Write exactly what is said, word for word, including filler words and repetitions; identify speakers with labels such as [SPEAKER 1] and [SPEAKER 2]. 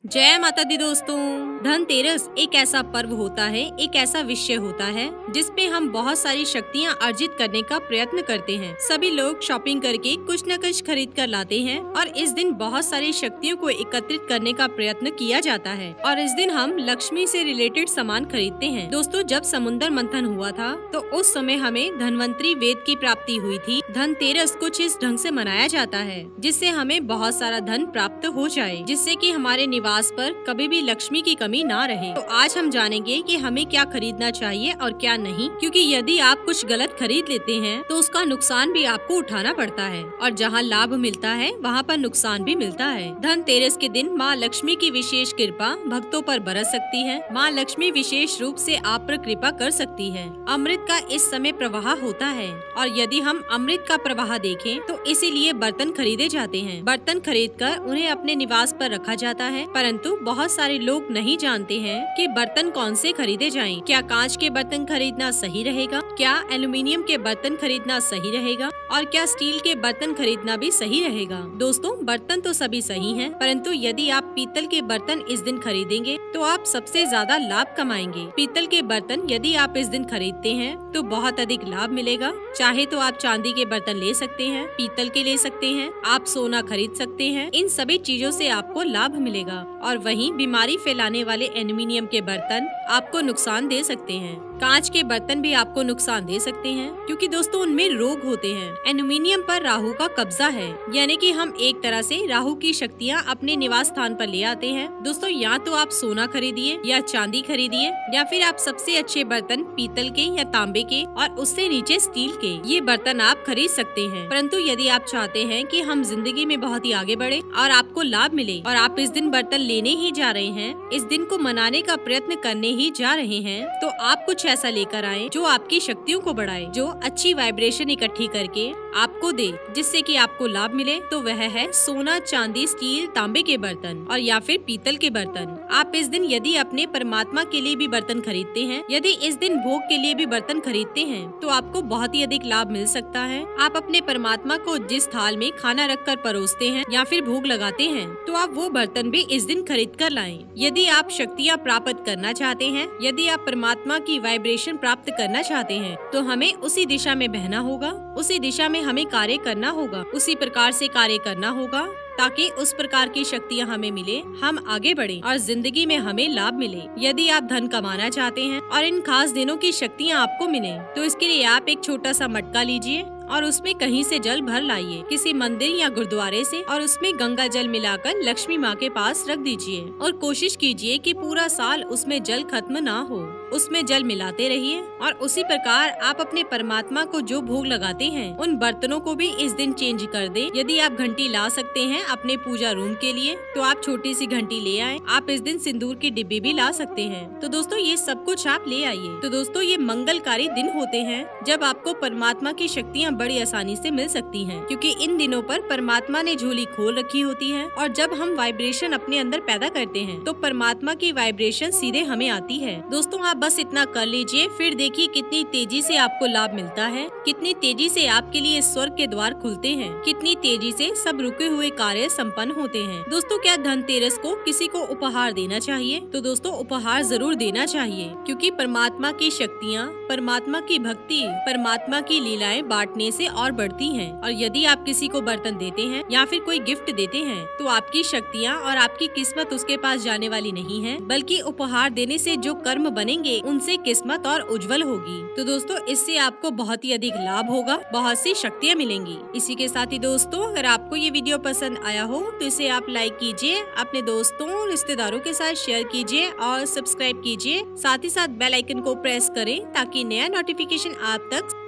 [SPEAKER 1] जय माता दी दोस्तों। धनतेरस एक ऐसा पर्व होता है, एक ऐसा विषय होता है जिस पे हम बहुत सारी शक्तियाँ अर्जित करने का प्रयत्न करते हैं। सभी लोग शॉपिंग करके कुछ न कुछ खरीद कर लाते हैं और इस दिन बहुत सारी शक्तियों को एकत्रित करने का प्रयत्न किया जाता है और इस दिन हम लक्ष्मी से रिलेटेड सामान खरीदते हैं। दोस्तों, जब समुद्र मंथन हुआ था तो उस समय हमें धनवंतरी वेद की प्राप्ति हुई थी। धनतेरस कुछ इस ढंग से मनाया जाता है जिससे हमें बहुत सारा धन प्राप्त हो जाए, जिससे कि हमारे निवास पर कभी भी लक्ष्मी की कमी ना रहे। तो आज हम जानेंगे कि हमें क्या खरीदना चाहिए और क्या नहीं, क्योंकि यदि आप कुछ गलत खरीद लेते हैं तो उसका नुकसान भी आपको उठाना पड़ता है और जहाँ लाभ मिलता है वहाँ पर नुकसान भी मिलता है। धनतेरस के दिन माँ लक्ष्मी की विशेष कृपा भक्तों पर बरस सकती है। माँ लक्ष्मी विशेष रूप से आप पर कृपा कर सकती है। अमृत का इस समय प्रवाह होता है और यदि हम अमृत का प्रवाह देखें तो इसीलिए बर्तन खरीदे जाते हैं। बर्तन खरीद कर उन्हें अपने निवास पर रखा जाता है, परंतु बहुत सारे लोग नहीं जानते हैं कि बर्तन कौन से खरीदे जाएं। क्या कांच के बर्तन खरीदना सही रहेगा, क्या एल्युमिनियम के बर्तन खरीदना सही रहेगा और क्या स्टील के बर्तन खरीदना भी सही रहेगा। दोस्तों, बर्तन तो सभी सही हैं, परंतु यदि आप पीतल के बर्तन इस दिन खरीदेंगे तो आप सबसे ज्यादा लाभ कमाएंगे। पीतल के बर्तन यदि आप इस दिन खरीदते हैं तो बहुत अधिक लाभ मिलेगा। चाहे तो आप चांदी के बर्तन ले सकते हैं, पीतल के ले सकते हैं, आप सोना खरीद सकते हैं। इन सभी चीजों से आपको लाभ मिलेगा और वहीं बीमारी फैलाने वाले एल्युमिनियम के बर्तन आपको नुकसान दे सकते हैं। कांच के बर्तन भी आपको नुकसान दे सकते हैं, क्योंकि दोस्तों उनमें रोग होते हैं। एल्युमिनियम पर राहु का कब्जा है, यानी कि हम एक तरह से राहु की शक्तियाँ अपने निवास स्थान पर ले आते हैं। दोस्तों, या तो आप सोना खरीदिए या चांदी खरीदिए या फिर आप सबसे अच्छे बर्तन पीतल के या तांबे के और उससे नीचे स्टील के ये बर्तन आप खरीद सकते हैं। परंतु यदि आप चाहते हैं कि हम जिंदगी में बहुत ही आगे बढ़े और आपको लाभ मिले और आप इस दिन बर्तन लेने ही जा रहे हैं, इस दिन को मनाने का प्रयत्न करने ही जा रहे हैं, तो आप कुछ ऐसा लेकर आए जो आपकी शक्तियों को बढ़ाए, जो अच्छी वाइब्रेशन इकट्ठी करके आपको दे, जिससे कि आपको लाभ मिले। तो वह है सोना, चांदी, स्टील, तांबे के बर्तन और या फिर पीतल के बर्तन। आप इस दिन यदि अपने परमात्मा के लिए भी बर्तन खरीदते हैं, यदि इस दिन भोग के लिए भी बर्तन खरीदते हैं, तो आपको बहुत ही अधिक लाभ मिल सकता है। आप अपने परमात्मा को जिस थाल में खाना रखकर परोसते हैं या फिर भोग लगाते हैं, तो आप वो बर्तन भी इस दिन खरीद कर लाएं। यदि आप शक्तियाँ प्राप्त करना चाहते हैं, यदि आप परमात्मा की वाइब्रेशन प्राप्त करना चाहते हैं, तो हमें उसी दिशा में बहना होगा, उसी दिशा में हमें कार्य करना होगा, उसी प्रकार से कार्य करना होगा ताकि उस प्रकार की शक्तियाँ हमें मिले, हम आगे बढ़े और जिंदगी में हमें लाभ मिले। यदि आप धन कमाना चाहते हैं और इन खास दिनों की शक्तियाँ आपको मिले, तो इसके लिए आप एक छोटा सा मटका लीजिए और उसमें कहीं से जल भर लाइए, किसी मंदिर या गुरुद्वारे से, और उसमें गंगा जल मिलाकर लक्ष्मी माँ के पास रख दीजिए और कोशिश कीजिए कि पूरा साल उसमें जल खत्म ना हो। उसमें जल मिलाते रहिए और उसी प्रकार आप अपने परमात्मा को जो भोग लगाते हैं उन बर्तनों को भी इस दिन चेंज कर दें। यदि आप घंटी ला सकते हैं अपने पूजा रूम के लिए तो आप छोटी सी घंटी ले आए। आप इस दिन सिंदूर की डिब्बी भी ला सकते हैं। तो दोस्तों, ये सब कुछ आप ले आइए। तो दोस्तों, ये मंगलकारी दिन होते हैं जब आपको परमात्मा की शक्तियाँ बड़ी आसानी से मिल सकती हैं, क्योंकि इन दिनों पर परमात्मा ने झोली खोल रखी होती है और जब हम वाइब्रेशन अपने अंदर पैदा करते हैं तो परमात्मा की वाइब्रेशन सीधे हमें आती है। दोस्तों, आप बस इतना कर लीजिए, फिर देखिए कितनी तेजी से आपको लाभ मिलता है, कितनी तेजी से आपके लिए स्वर्ग के द्वार खुलते हैं, कितनी तेजी से सब रुके हुए कार्य संपन्न होते हैं। दोस्तों, क्या धनतेरस को किसी को उपहार देना चाहिए? तो दोस्तों, उपहार जरूर देना चाहिए, क्योंकि परमात्मा की शक्तियाँ, परमात्मा की भक्ति, परमात्मा की लीलाएं बांटने से और बढ़ती हैं। और यदि आप किसी को बर्तन देते हैं या फिर कोई गिफ्ट देते हैं, तो आपकी शक्तियाँ और आपकी किस्मत उसके पास जाने वाली नहीं है, बल्कि उपहार देने से जो कर्म बनेंगे उनसे किस्मत और उज्जवल होगी। तो दोस्तों, इससे आपको बहुत ही अधिक लाभ होगा, बहुत सी शक्तियाँ मिलेंगी। इसी के साथ ही दोस्तों, अगर आपको ये वीडियो पसंद आया हो तो इसे आप लाइक कीजिए, अपने दोस्तों रिश्तेदारों के साथ शेयर कीजिए और सब्सक्राइब कीजिए। साथ ही साथ बेल आइकन को प्रेस करें ताकि नया नोटिफिकेशन आप तक